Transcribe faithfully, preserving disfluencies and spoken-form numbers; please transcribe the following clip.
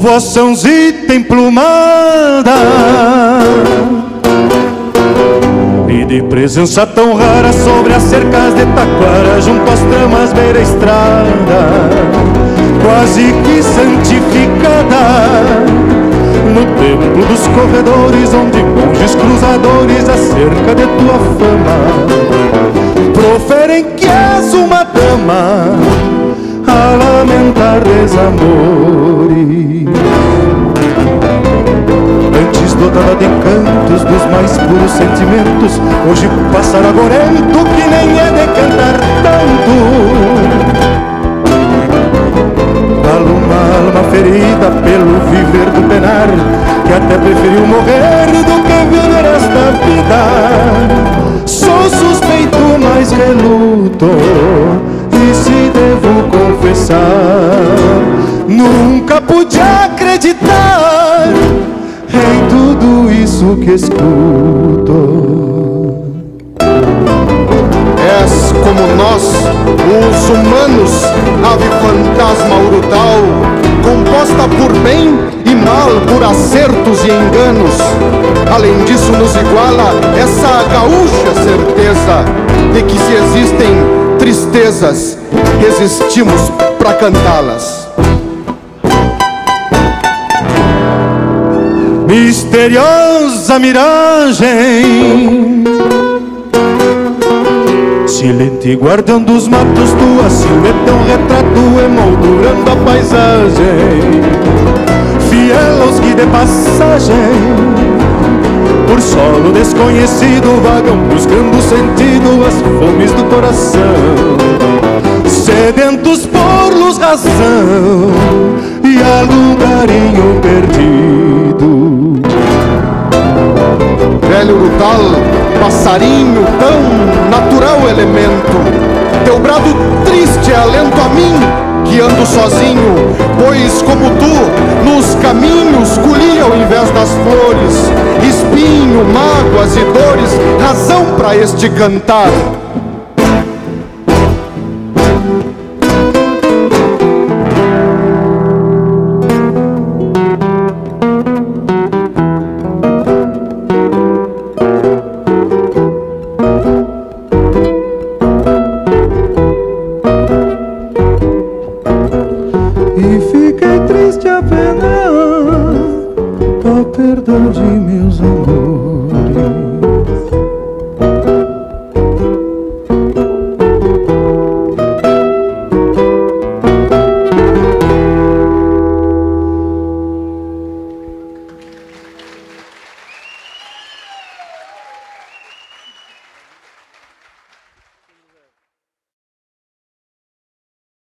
povoaçãozita emplumada, e de presença tão rara sobre as cercas de Taquara, junto às tramas beira a estrada, quase que santificada, no templo dos corredores, onde monges cruzadores acerca de tua fama proferem que és uma dama a lamentar desamores. Antes dotada de cantos dos mais puros sentimentos, hoje pássaro agorento que nem é de cantar tanto. Vale uma alma ferida pelo viver do penar, que até preferiu morrer do que viver esta vida. Sou suspeito, mas reluto, e se devo confessar, nunca pude acreditar em tudo isso que escuto. És como nós, os humanos, ave fantasma urutau, composta por bem e mal, por acertos e enganos. Além disso nos iguala essa gaúcha certeza de que se existem tristezas, existimos pra cantá-las. Misteriosa miragem, silente guardião dos matos, tua silhueta é um retrato emoldurando a paisagem. Fiel aos que de passagem por solo desconhecido vagam buscando sentido as fomes do coração, sedentos por luz, razão e algum carinho perdido. Velho urutau, passarinho tão natural elemento, teu brado triste é alento a mim, que ando sozinho, pois como tu, nos caminhos colhi ao invés das flores, espinho, mágoas e dores, razão pra este cantar. E fiquei triste apenas, ó perdão de meus amores.